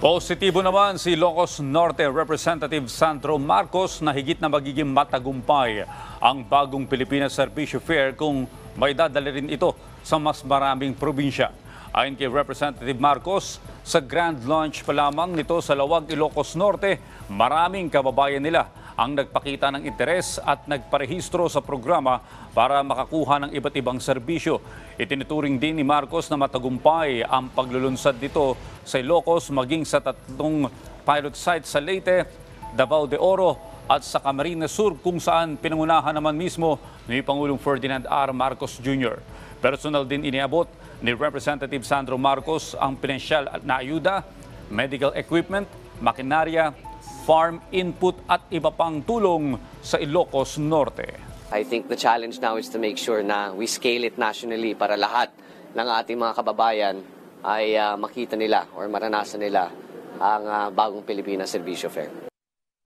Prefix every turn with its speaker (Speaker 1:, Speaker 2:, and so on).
Speaker 1: Positibo naman si Ilocos Norte Representative Sandro Marcos na higit na magiging matagumpay ang bagong Pilipinas Servicio Fair kung may dadala rin ito sa mas maraming probinsya. Ayon kay Representative Marcos, sa grand launch pa lamang nito sa Lawag, Ilocos Norte, maraming kababayan nila ang nagpakita ng interes at nagparehistro sa programa para makakuha ng iba't ibang serbisyo. Itinuturing din ni Marcos na matagumpay ang paglulunsad dito sa Ilocos maging sa 3 pilot sites sa Leyte, Davao de Oro at sa Camarines Sur kung saan pinangunahan naman mismo ni Pangulong Ferdinand R. Marcos Jr. Personal din iniabot ni Representative Sandro Marcos ang pinansyal na ayuda, medical equipment, makinarya, farm input at iba pang tulong sa Ilocos Norte.
Speaker 2: I think the challenge now is to make sure na we scale it nationally para lahat ng ating mga kababayan ay makita nila or maranasan nila ang bagong Pilipinas Servicio Fair.